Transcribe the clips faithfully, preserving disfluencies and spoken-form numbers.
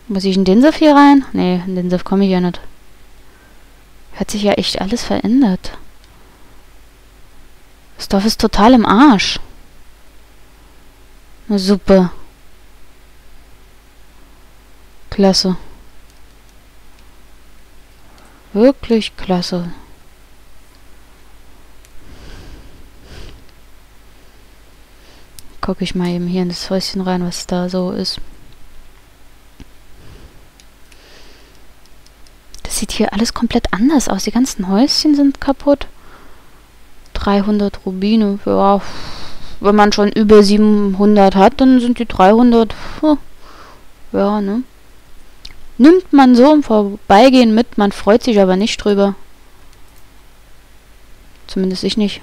Muss ich in den Saft hier rein? Nee, in den Saft komme ich ja nicht. Hat sich ja echt alles verändert. Das Dorf ist total im Arsch. Na super. Klasse. Wirklich klasse. Gucke ich mal eben hier in das Häuschen rein, was da so ist. Das sieht hier alles komplett anders aus. Die ganzen Häuschen sind kaputt. dreihundert Rubine. Ja, wenn man schon über siebenhundert hat, dann sind die dreihundert. Ja, ne? Nimmt man so im Vorbeigehen mit. Man freut sich aber nicht drüber. Zumindest ich nicht.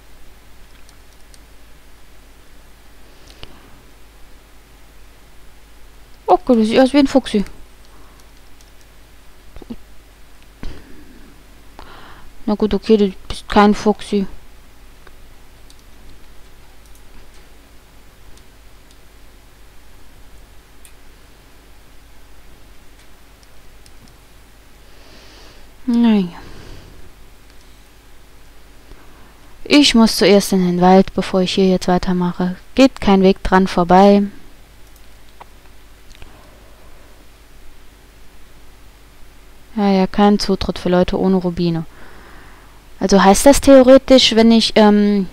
Oh Gott, das sieht aus wie ein Fuchsi. Na gut, okay, du bist kein Fuchsi. Naja. Ich muss zuerst in den Wald, bevor ich hier jetzt weitermache. Geht kein Weg dran vorbei. Ja, ja, kein Zutritt für Leute ohne Rubine. Also heißt das theoretisch, wenn ich ähm,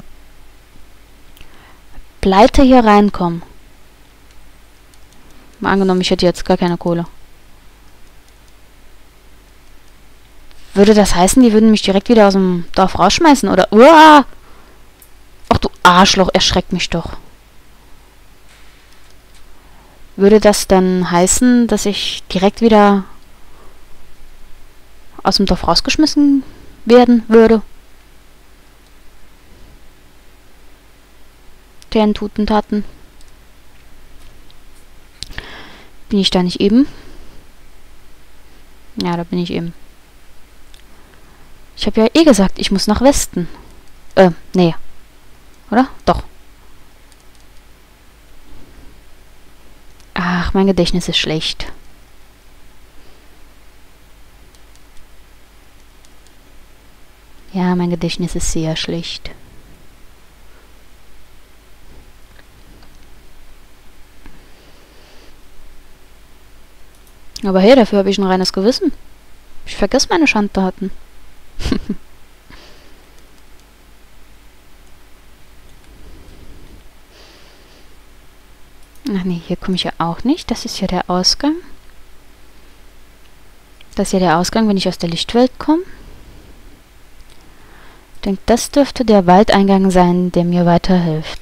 pleite hier reinkomme. Mal angenommen, ich hätte jetzt gar keine Kohle. Würde das heißen, die würden mich direkt wieder aus dem Dorf rausschmeißen, oder? Uah! Ach du Arschloch, erschreckt mich doch. Würde das dann heißen, dass ich direkt wieder aus dem Dorf rausgeschmissen werden würde? Deren Tutentaten. Bin ich da nicht eben? Ja, da bin ich eben. Ich habe ja eh gesagt, ich muss nach Westen. Äh, nee. Oder? Doch. Ach, mein Gedächtnis ist schlecht. Ja, mein Gedächtnis ist sehr schlecht. Aber hey, dafür habe ich ein reines Gewissen. Ich vergesse meine Schandtaten. Ach nee, hier komme ich ja auch nicht. Das ist ja der Ausgang. Das ist ja der Ausgang, wenn ich aus der Lichtwelt komme. Ich denke, das dürfte der Waldeingang sein, der mir weiterhilft.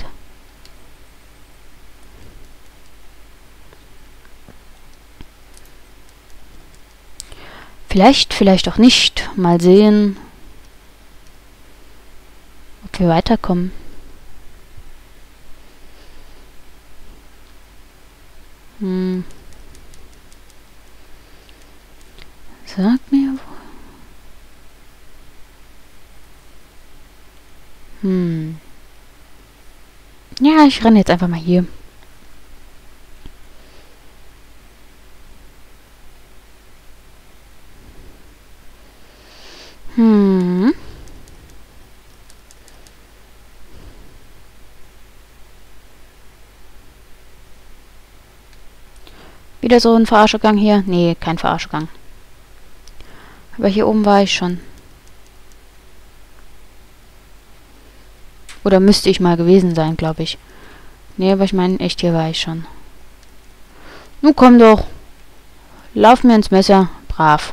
Vielleicht, vielleicht auch nicht. Mal sehen, ob wir weiterkommen. Hm. Sag mir wo. Hm. Ja, ich renne jetzt einfach mal hier. Hm. Wieder so ein Verarschegang hier? Nee, kein Verarschegang. Aber hier oben war ich schon. Oder müsste ich mal gewesen sein, glaube ich. Nee, aber ich meine, echt, hier war ich schon. Nun komm doch. Lauf mir ins Messer. Brav.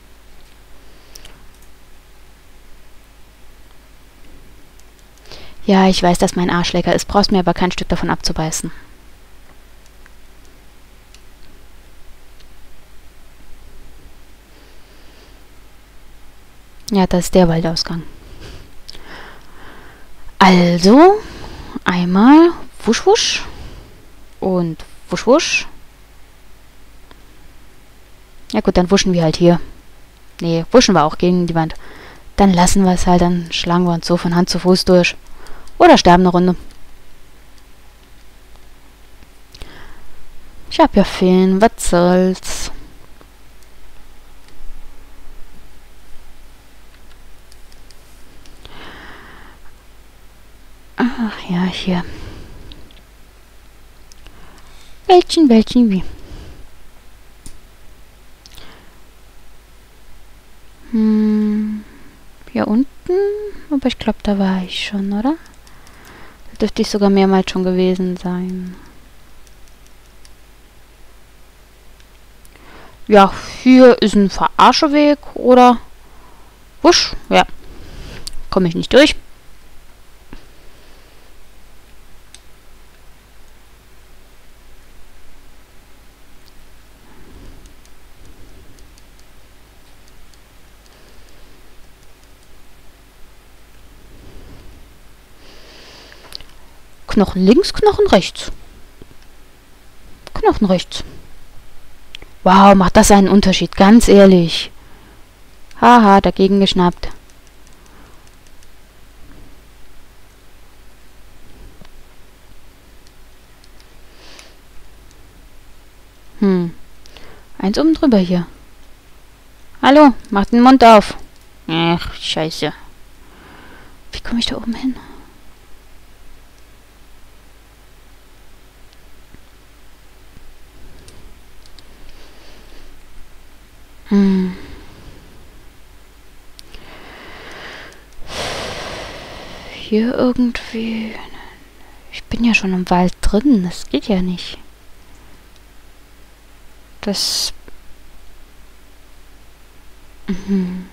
Ja, ich weiß, dass mein Arsch lecker ist. Brauchst mir aber kein Stück davon abzubeißen. Ja, das ist der Waldausgang. Also, einmal wusch wusch und wusch wusch. Ja gut, dann wuschen wir halt hier. Nee, wuschen wir auch gegen die Wand. Dann lassen wir es halt, dann schlagen wir uns so von Hand zu Fuß durch. Oder sterben eine Runde. Ich hab ja Feen, was soll's. Ach ja, hier. Welchen, welchen, wie? Hm, hier unten? Aber ich glaube, da war ich schon, oder? Da dürfte ich sogar mehrmals schon gewesen sein. Ja, hier ist ein Verarscheweg, oder? Wusch, ja. Komme ich nicht durch. Knochen links, Knochen rechts. Knochen rechts. Wow, macht das einen Unterschied, ganz ehrlich. Haha, dagegen geschnappt. Hm. Eins oben drüber hier. Hallo, mach den Mund auf. Ach, scheiße. Wie komme ich da oben hin? Hm. Hier irgendwie... Ich bin ja schon im Wald drin, das geht ja nicht. Das... Mhm.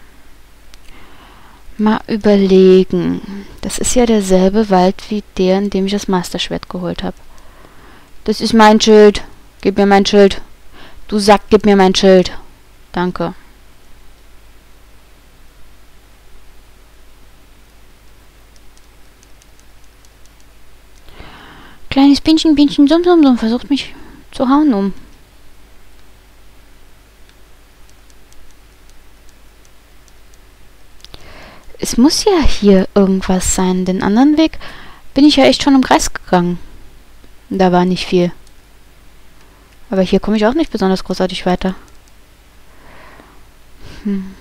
Mal überlegen. Das ist ja derselbe Wald wie der, in dem ich das Masterschwert geholt habe. Das ist mein Schild. Gib mir mein Schild. Du Sack, gib mir mein Schild. Danke. Kleines Bienchen, Bienchen, Summ, Summ, Summ, versucht mich zu hauen um. Es muss ja hier irgendwas sein. Den anderen Weg bin ich ja echt schon im Kreis gegangen. Da war nicht viel. Aber hier komme ich auch nicht besonders großartig weiter. Hm.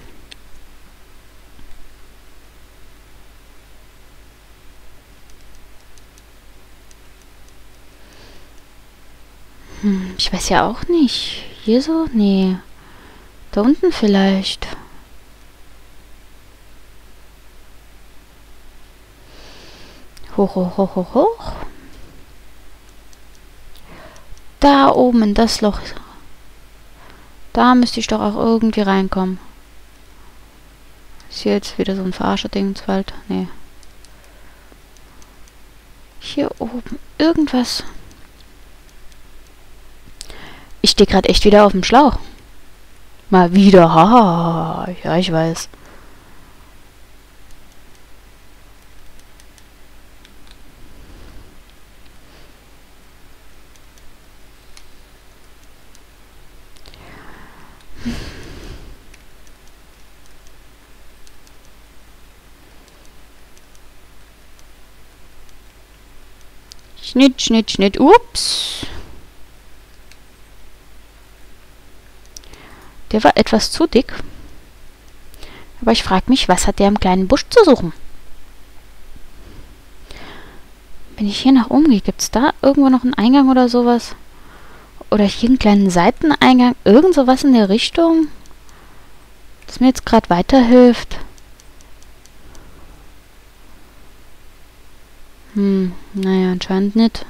Hm, ich weiß ja auch nicht. Hier so? Nee. Da unten vielleicht. Hoch, hoch, hoch, hoch, hoch. Da oben in das Loch. Da müsste ich doch auch irgendwie reinkommen. Ist hier jetzt wieder so ein Verarscher-Dingswald? Nee. Hier oben. Irgendwas. Ich stehe gerade echt wieder auf dem Schlauch. Mal wieder. Haha. Ja, ich weiß. Schnitt, Schnitt, Schnitt. Ups. Der war etwas zu dick. Aber ich frage mich, was hat der im kleinen Busch zu suchen? Wenn ich hier nach oben gehe, gibt es da irgendwo noch einen Eingang oder sowas? Oder hier einen kleinen Seiteneingang? Irgend sowas in der Richtung? Das mir jetzt gerade weiterhilft. Hm, naja, anscheinend nicht.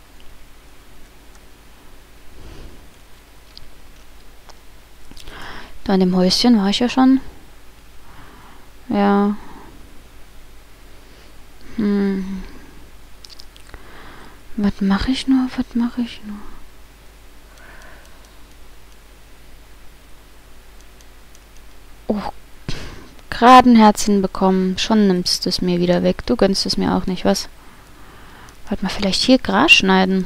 Da in dem Häuschen war ich ja schon. Ja. Hm. Was mache ich nur? Was mache ich nur? Oh. Gerade ein Herzchen bekommen. Schon nimmst du es mir wieder weg. Du gönnst es mir auch nicht, was? Warte mal, vielleicht hier Gras schneiden.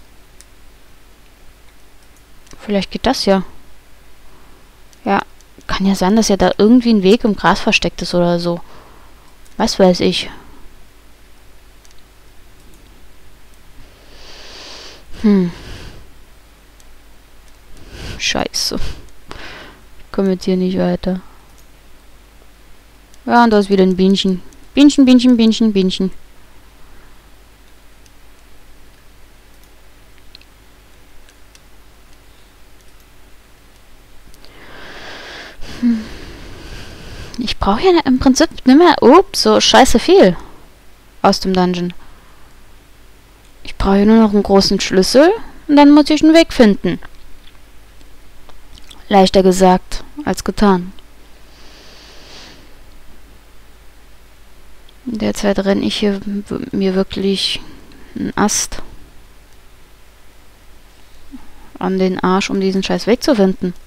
Vielleicht geht das ja. Ja, kann ja sein, dass ja da irgendwie ein Weg im Gras versteckt ist oder so. Was weiß ich. Hm. Scheiße. Ich komme jetzt hier nicht weiter. Ja, und da ist wieder ein Bienchen. Bienchen, Bienchen, Bienchen, Bienchen. Hm. Ich brauche ja im Prinzip nicht mehr... Ups, so scheiße viel. Aus dem Dungeon. Ich brauche nur noch einen großen Schlüssel. Und dann muss ich einen Weg finden. Leichter gesagt als getan. Derzeit renne ich hier mir wirklich einen Ast an den Arsch, um diesen scheiß Weg zu finden.